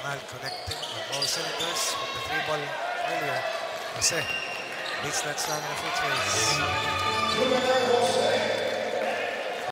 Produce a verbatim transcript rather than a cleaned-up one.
Kamal connecting on all cylinders with the three ball earlier. Kasi, big slats lang in the foot race.